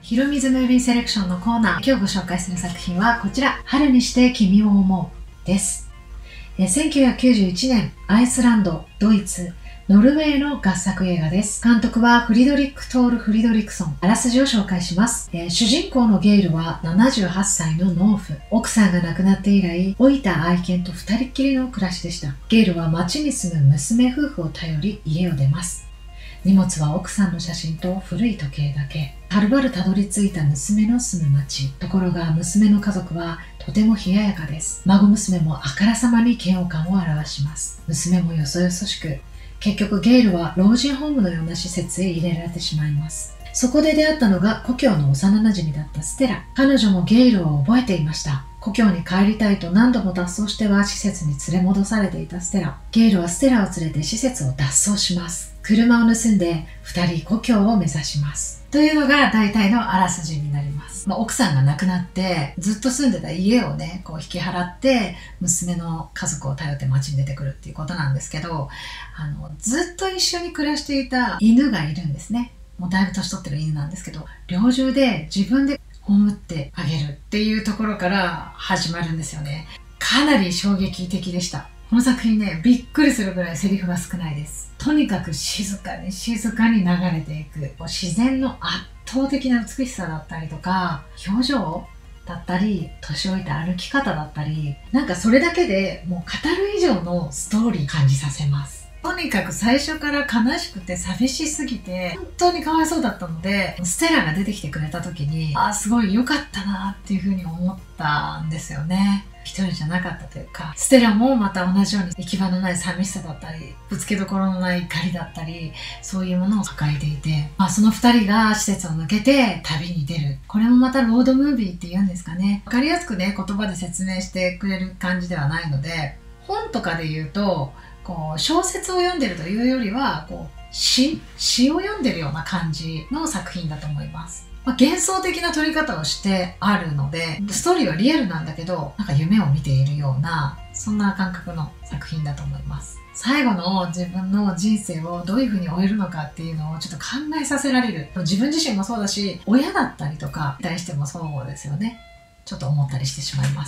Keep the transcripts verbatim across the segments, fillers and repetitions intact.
ひろみずムービーセレクションのコーナー。今日ご紹介する作品はこちら、春にして君を思うです。えせんきゅうひゃくきゅうじゅういちねん、アイスランド、ドイツ、ノルウェーの合作映画です。監督はフリドリック・トール・フリドリクソン。あらすじを紹介します。えー、主人公のゲイルはななじゅうはっさいの農夫。奥さんが亡くなって以来、老いた愛犬と二人っきりの暮らしでした。ゲイルは町に住む娘夫婦を頼り家を出ます。荷物は奥さんの写真と古い時計だけ。はるばるたどり着いた娘の住む町。ところが娘の家族はとても冷ややかです。孫娘もあからさまに嫌悪感を表します。娘もよそよそしく、結局ゲイルは老人ホームのような施設へ入れられてしまいます。そこで出会ったのが故郷の幼馴染だったステラ。彼女もゲイルを覚えていました。故郷に帰りたいと何度も脱走しては施設に連れ戻されていたステラ。ゲイルはステラを連れて施設を脱走します。車を盗んで二人故郷を目指します。というのが大体のあらすじになります。まあ、奥さんが亡くなってずっと住んでた家をね、こう引き払って娘の家族を頼って街に出てくるっていうことなんですけど、あの、ずっと一緒に暮らしていた犬がいるんですね。もうだいぶ年取ってる犬なんですけど、猟銃で自分で葬ってあげるっていうところから始まるんですよね。かなり衝撃的でした。この作品ね、びっくりするぐらいセリフが少ないです。とにかく静かに静かに流れていく。自然の圧倒的な美しさだったりとか、表情だったり、年老いた歩き方だったり、なんかそれだけでもう語る以上のストーリー感じさせます。とにかく最初から悲しくて寂しすぎて本当にかわいそうだったので、ステラが出てきてくれた時に、ああすごい良かったなっていうふうに思ったんですよね。一人じゃなかったというか、ステラもまた同じように行き場のない寂しさだったり、ぶつけどころのない怒りだったり、そういうものを抱えていて、まあ、その二人が施設を抜けて旅に出る。これもまたロードムービーって言うんですかね。わかりやすくね、言葉で説明してくれる感じではないので、本とかで言うと、こう小説を読んでるというよりはこう 詩, 詩を読んでるような感じの作品だと思います。まあ、幻想的な撮り方をしてあるので、ストーリーはリアルなんだけど、なんか夢を見ているような、そんな感覚の作品だと思います。最後の自分の人生をどういうふうに終えるのかっていうのをちょっと考えさせられる。自分自身もそうだし、親だったりとかに対してもそうですよね。ちょっと思ったりしてしまいます。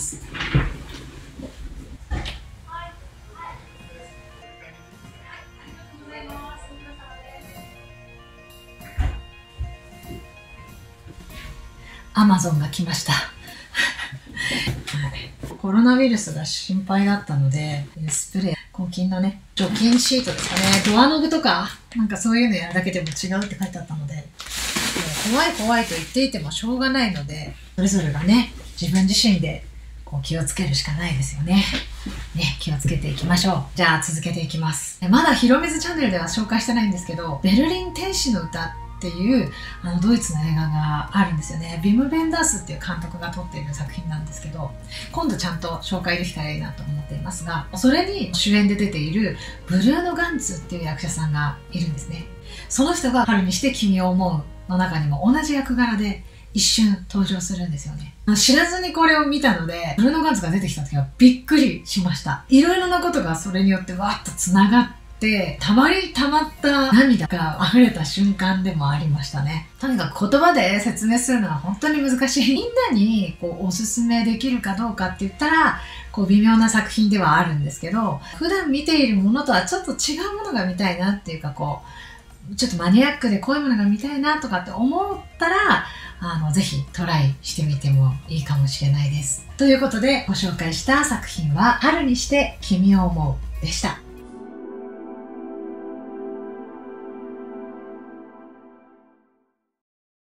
アマゾンが来ましたコロナウイルスが心配だったので、スプレー、抗菌のね、除菌シートですかね、ドアノブとか、なんかそういうのやるだけでも違うって書いてあったので、怖い怖いと言っていてもしょうがないので、それぞれがね、自分自身でこう気をつけるしかないですよね。ね、気をつけていきましょう。じゃあ続けていきます。まだひろみずチャンネルでは紹介してないんですけど、ベルリン天使の歌っていうあのドイツの映画があるんですよね。ビム・ベンダースっていう監督が撮っている作品なんですけど、今度ちゃんと紹介できたらいいなと思っていますが、それに主演で出ているブルーノ・ガンツっていう役者さんがいるんですね。その人が春にして君を思うの中にも同じ役柄で一瞬登場するんですよね。知らずにこれを見たので、ブルーノ・ガンツが出てきた時はびっくりしました。いろいろなことがそれによってわーっと繋がって、たまりたまった涙が溢れた瞬間でもありましたね。とにかく言葉で説明するのは本当に難しい。みんなにこうおすすめできるかどうかって言ったら、こう微妙な作品ではあるんですけど、普段見ているものとはちょっと違うものが見たいなっていうか、こう、ちょっとマニアックでこういうものが見たいなとかって思ったら、あの、ぜひトライしてみてもいいかもしれないです。ということでご紹介した作品は、春にして君を思うでした。